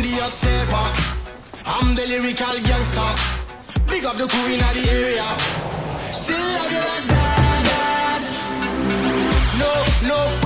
the hot stepper. I'm the lyrical gangster. Big up the queen of the area. Still love you like that. No, no.